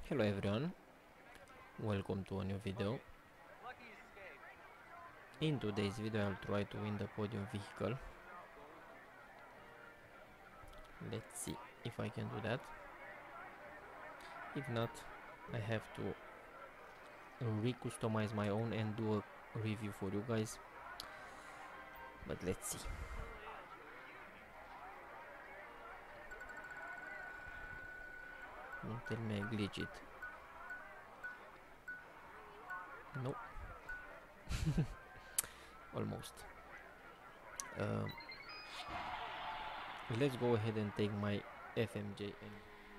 Hello everyone, welcome to a new video. In today's video I'll try to win the podium vehicle. Let's see if I can do that. If not, I have to re-customize my own and do a review for you guys. But let's see. Don't tell me I glitch it. Nope. Almost. Let's go ahead and take my FMJ and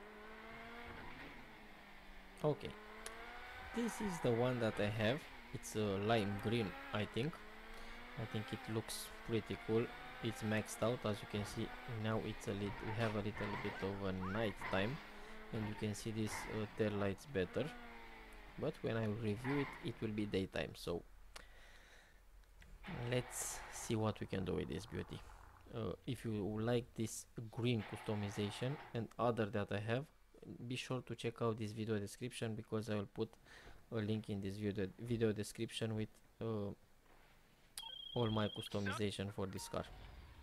okay, this is the one that I have. It's a lime green, I think it looks pretty cool. It's maxed out, as you can see. Now it's a little, we have a little bit of a night time and you can see these tail lights better, but when I review it, it will be daytime. So let's see what we can do with this beauty. If you like this green customization and other that I have, be sure to check out this video description, because I will put a link in this video description with all my customization for this car.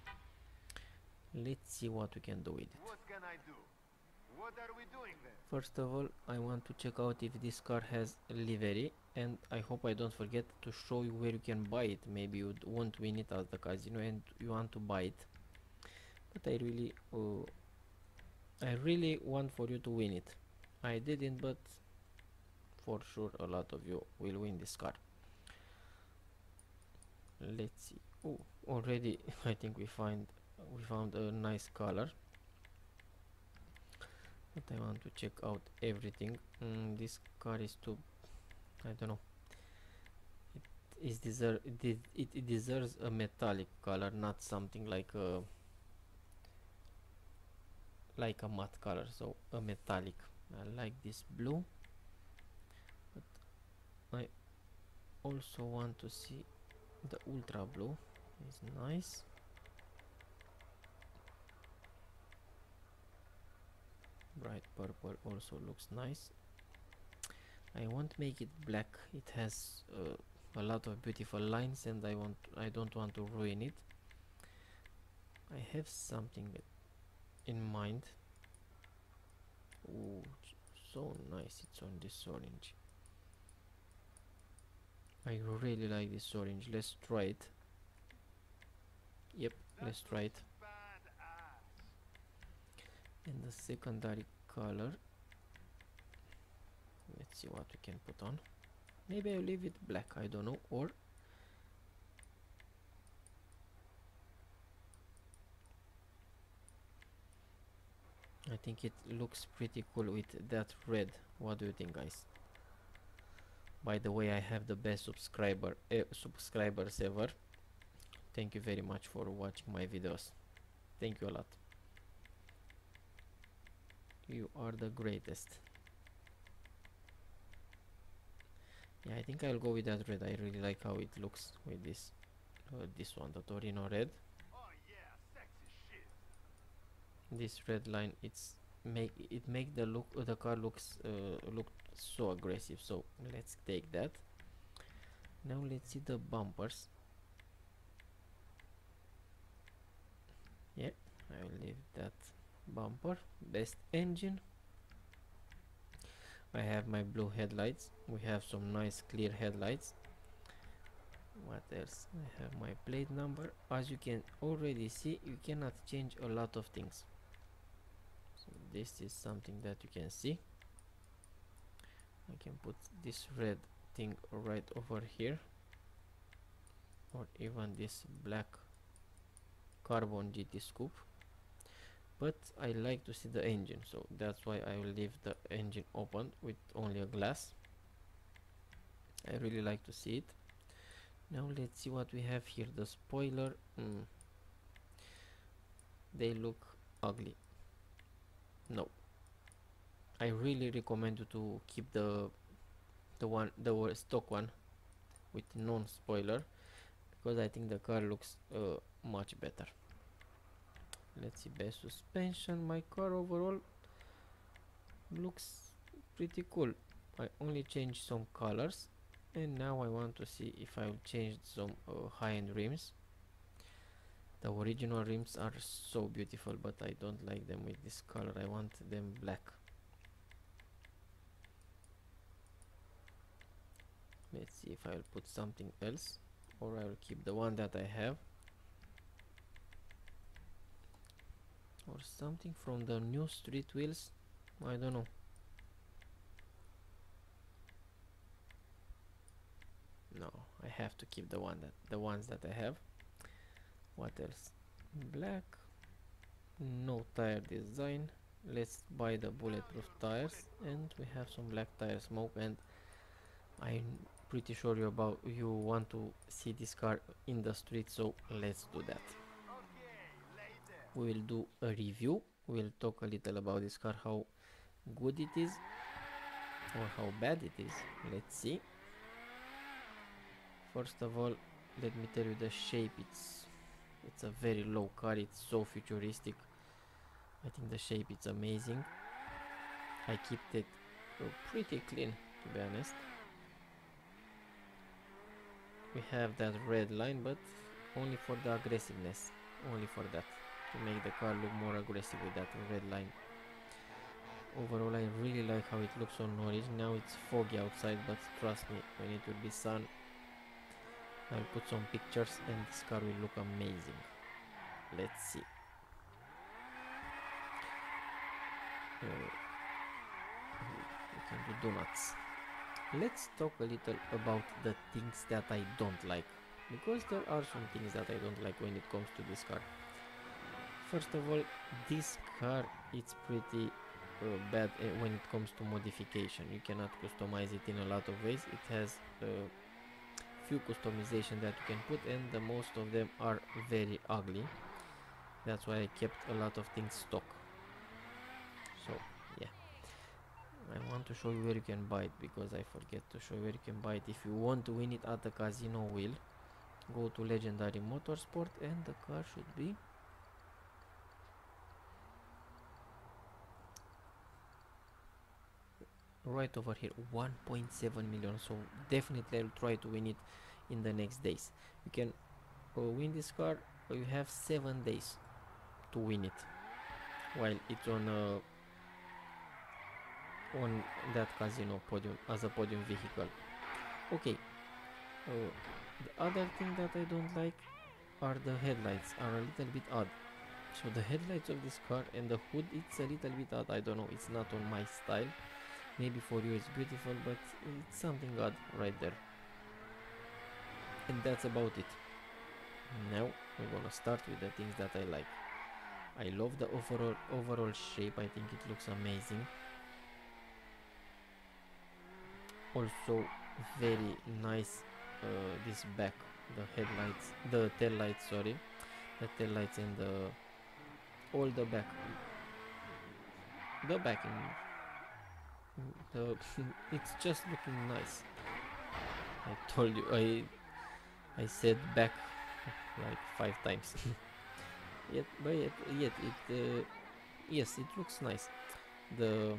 Let's see what we can do with it. What can I do? What are we doing then? First of all, I want to check out if this car has livery, and I hope I don't forget to show you where you can buy it. Maybe you won't win it at the casino and you want to buy it, but I really want for you to win it. I didn't, but for sure a lot of you will win this car. Let's see. Oh, already I think we found a nice color, but I want to check out everything. This car is too, I don't know, it deserves a metallic color, not something like a matte color. So a metallic. I like this blue, but I also want to see the ultra blue. Is nice. Bright purple also looks nice. I won't make it black. It has a lot of beautiful lines and I don't want to ruin it. I have something in mind. Ooh, so nice. It's on this orange. I really like this orange. Let's try it. Yep, let's try it. And the secondary color, let's see what we can put on. Maybe I'll leave it black, I don't know, or I think it looks pretty cool with that red. What do you think, guys? By the way, I have the best subscribers ever. Thank you very much for watching my videos. Thank you a lot. You are the greatest. Yeah, I think I'll go with that red. I really like how it looks with this one, the Torino red. Oh yeah, sexy shit. This red line, make the car look so aggressive. So let's take that. Now let's see the bumpers. Yeah, I will leave that bumper. Best engine. I have my blue headlights. We have some nice clear headlights. What else? I have my plate number. As you can already see, you cannot change a lot of things. So this is something that you can see. I can put this red thing right over here, or even this black carbon GT scoop, but I like to see the engine, so that's why I will leave the engine open with only a glass. I really like to see it. Now let's see what we have here. The spoiler, they look ugly. No, I really recommend you to keep the stock one with non-spoiler, because I think the car looks much better. Let's see, best suspension. My car overall looks pretty cool. I only changed some colors, and now I want to see if I will change some high-end rims. The original rims are so beautiful, but I don't like them with this color. I want them black. Let's see if I will put something else, or I will keep the one that I have, or something from the new street wheels. I don't know. No, I have to keep the ones that I have. What else? Black. No tire design. Let's buy the bulletproof tires, and we have some black tire smoke, and I'm pretty sure you want to see this car in the street, so let's do that. We will do a review. We'll talk a little about this car, how good it is or how bad it is. Let's see. First of all, let me tell you the shape. It's a very low car. It's so futuristic. I think the shape is amazing. I kept it pretty clean, to be honest. We have that red line, but only for the aggressiveness, only for that, to make the car look more aggressive with that red line. Overall, I really like how it looks on orange. Now it's foggy outside, but trust me, when it will be sun, I'll put some pictures and this car will look amazing. Let's see. We can do donuts. Let's talk a little about the things that I don't like, because there are some things that I don't like when it comes to this car. First of all, this car it's pretty bad when it comes to modification. You cannot customize it in a lot of ways. It has few customization that you can put, and the most of them are very ugly. That's why I kept a lot of things stock. So yeah, I want to show you where you can buy it, because I forget to show you where you can buy it. If you want to win it at the casino wheel, go to Legendary Motorsport, and the car should be right over here, 1.7 million. So definitely I'll try to win it in the next days. You can win this car. You have 7 days to win it while it's on that casino podium as a podium vehicle. Okay, the other thing that I don't like are the headlights, are a little bit odd. So the headlights of this car and the hood, it's a little bit odd. I don't know, it's not on my style. Maybe for you it's beautiful, but it's something odd right there. And that's about it. Now we're gonna start with the things that I like. I love the overall shape. I think it looks amazing. Also very nice this back, the headlights, the tail lights, sorry, the tail lights and all the back it's just looking nice. I told you, I said back like 5 times. Yet it yes, it looks nice. The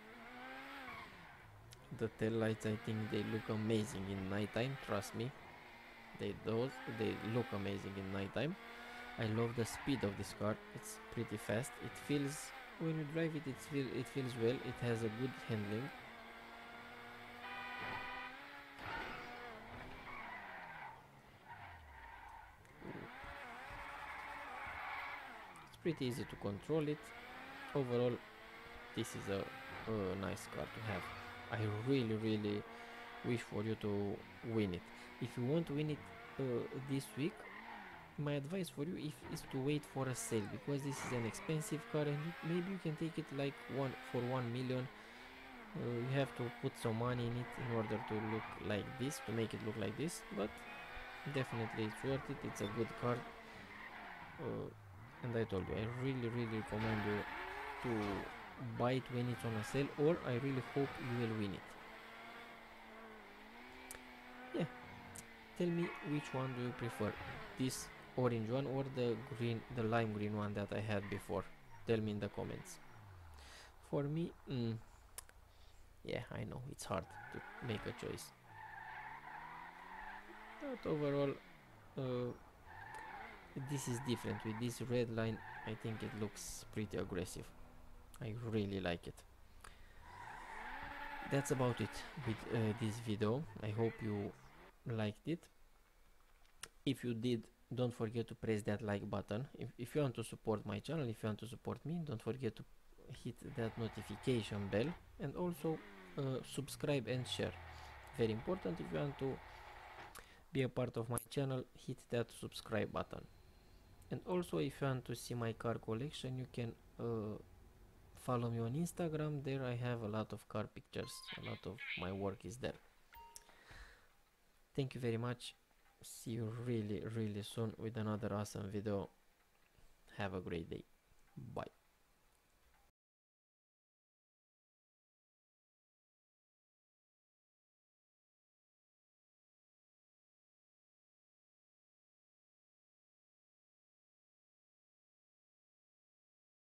tail lights, I think they look amazing in nighttime. Trust me, they look amazing in nighttime. I love the speed of this car. It's pretty fast. It feels, when you drive it, it feels well. It has a good handling. It's pretty easy to control it. Overall, this is a nice car to have. I really wish for you to win it. If you want to win it this week, my advice for you is to wait for a sale, because this is an expensive car, and maybe you can take it like for 1 million. You have to put some money in it in order to look like this, to make it look like this, but definitely it's worth it. It's a good car, and I told you, I really recommend you to buy it when it's on a sale, or I really hope you will win it. Yeah, tell me, which one do you prefer, this orange one or the lime green one that I had before? Tell me in the comments. For me, Yeah, I know it's hard to make a choice, but overall uh, this is different. With this red line, I think it looks pretty aggressive. I really like it. That's about it with this video. I hope you liked it. If you did, don't forget to press that like button. If you want to support my channel, if you want to support me, don't forget to hit that notification bell, and also subscribe and share. Very important. If you want to be a part of my channel, hit that subscribe button. And also, if you want to see my car collection, you can follow me on Instagram. There I have a lot of car pictures. A lot of my work is there. Thank you very much. See you really soon with another awesome video. Have a great day. Bye.